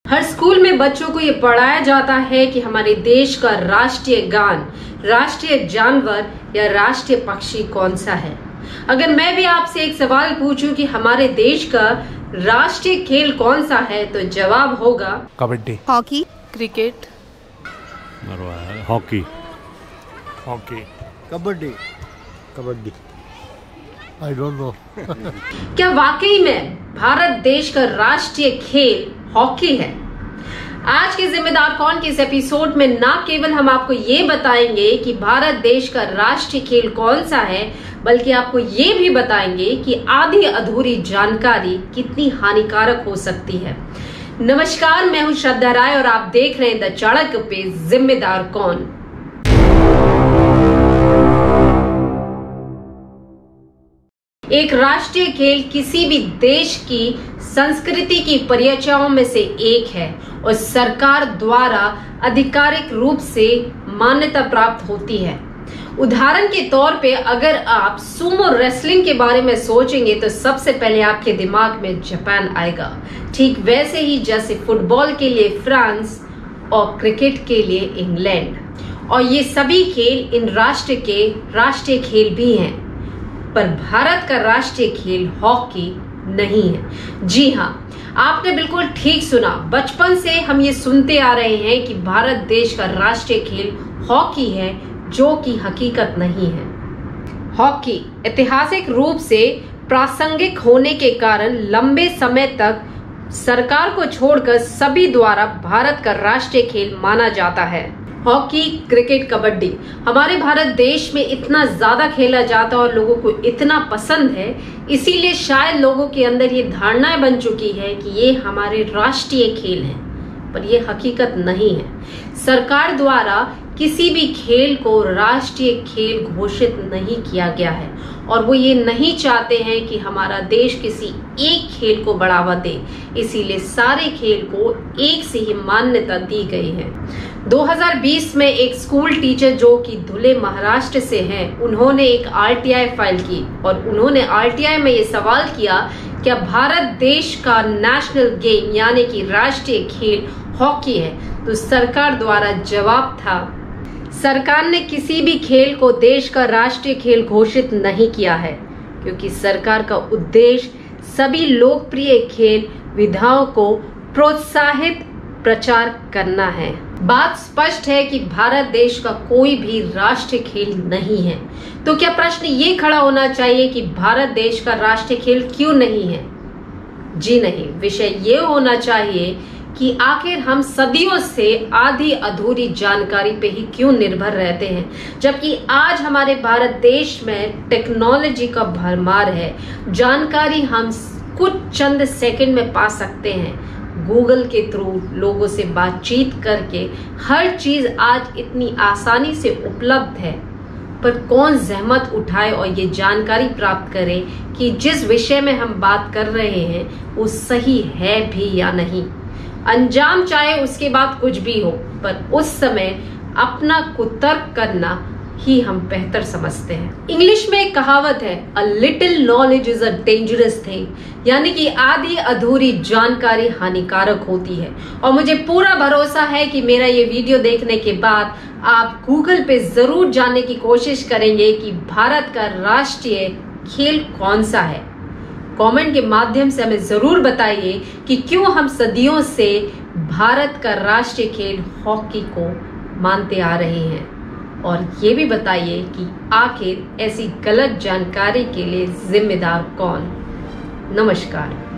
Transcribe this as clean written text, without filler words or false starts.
हर school में बच्चों को ये पढ़ाया जाता है कि हमारे देश का राष्ट्रीय गान, राष्ट्रीय जानवर या राष्ट्रीय पक्षी कौन सा है। अगर मैं भी आपसे एक सवाल पूछूं कि हमारे देश का राष्ट्रीय खेल कौन सा है, तो जवाब होगा kabaddi, hockey, cricket, hockey, hockey, kabaddi, kabaddi. I don't know. क्या वाकई में भारत देश का राष्ट्रीय खेल हॉकी है? आज के जिम्मेदार कौन के इस एपिसोड में न केवल हम आपको ये बताएंगे कि भारत देश का राष्ट्रीय खेल कौन सा है, बल्कि आपको ये भी बताएंगे कि आधी अधूरी जानकारी कितनी हानिकारक हो सकती है। नमस्कार, मैं हूं श्रद्धा राय और आप देख रहे हैं द चाणक्य पे जिम्मेदार कौन। एक राष्ट्रीय खेल किसी भी देश की संस्कृति की परिचयों में से एक है और सरकार द्वारा आधिकारिक रूप से मान्यता प्राप्त होती है। उदाहरण के तौर पे अगर आप सुमो रेसलिंग के बारे में सोचेंगे तो सबसे पहले आपके दिमाग में जापान आएगा, ठीक वैसे ही जैसे फुटबॉल के लिए फ्रांस और क्रिकेट के लिए इंग्लैंड। और ये सभी खेल इन राष्ट्र के राष्ट्रीय खेल भी हैं, पर भारत का राष्ट्रीय खेल हॉकी नहीं है। जी हाँ, आपने बिल्कुल ठीक सुना। बचपन से हम ये सुनते आ रहे हैं कि भारत देश का राष्ट्रीय खेल हॉकी है, जो कि हकीकत नहीं है। हॉकी ऐतिहासिक रूप से प्रासंगिक होने के कारण लंबे समय तक सरकार को छोड़कर सभी द्वारा भारत का राष्ट्रीय खेल माना जाता है। हॉकी, क्रिकेट, कबड्डी हमारे भारत देश में इतना ज्यादा खेला जाता है और लोगों को इतना पसंद है, इसीलिए शायद लोगों के अंदर ये धारणाएं बन चुकी है कि ये हमारे राष्ट्रीय खेल हैं, पर ये हकीकत नहीं है। सरकार द्वारा किसी भी खेल को राष्ट्रीय खेल घोषित नहीं किया गया है और वो ये नहीं चाहते हैं कि हमारा देश किसी एक खेल को बढ़ावा दे, इसीलिए सारे खेल को एक से ही मान्यता दी गई है। 2020 में एक स्कूल टीचर जो कि धुले महाराष्ट्र से हैं, उन्होंने एक आरटीआई फाइल की और उन्होंने आरटीआई में ये सवाल किया, क्या भारत देश का नेशनल गेम यानी कि राष्ट्रीय खेल हॉकी है? तो सरकार द्वारा जवाब था, सरकार ने किसी भी खेल को देश का राष्ट्रीय खेल घोषित नहीं किया है, क्योंकि सरकार का उद्देश्य सभी लोकप्रिय खेल विधाओं को प्रोत्साहित प्रचार करना है। बात स्पष्ट है कि भारत देश का कोई भी राष्ट्रीय खेल नहीं है। तो क्या प्रश्न ये खड़ा होना चाहिए कि भारत देश का राष्ट्रीय खेल क्यों नहीं है? जी नहीं, विषय ये होना चाहिए कि आखिर हम सदियों से आधी अधूरी जानकारी पे ही क्यों निर्भर रहते हैं, जबकि आज हमारे भारत देश में टेक्नोलॉजी का भरमार है। जानकारी हम कुछ चंद सेकंड में पा सकते हैं। गूगल के थ्रू लोगों से बातचीत करके हर चीज आज इतनी आसानी से उपलब्ध है, पर कौन जहमत उठाए और ये जानकारी प्राप्त करे कि जिस विषय में हम बात कर रहे हैं वो सही है भी या नहीं। अंजाम चाहे उसके बाद कुछ भी हो, पर उस समय अपना कुतर्क करना ही हम बेहतर समझते हैं। इंग्लिश में एक कहावत है, a little knowledge is a dangerous thing, यानी कि आधी अधूरी जानकारी हानिकारक होती है। और मुझे पूरा भरोसा है कि मेरा ये वीडियो देखने के बाद आप गूगल पे जरूर जानने की कोशिश करेंगे कि भारत का राष्ट्रीय खेल कौन सा है। कमेंट के माध्यम से हमें जरूर बताइए कि क्यों हम सदियों से भारत का राष्ट्रीय खेल हॉकी को मानते आ रहे हैं, और ये भी बताइए कि आखिर ऐसी गलत जानकारी के लिए जिम्मेदार कौन। नमस्कार।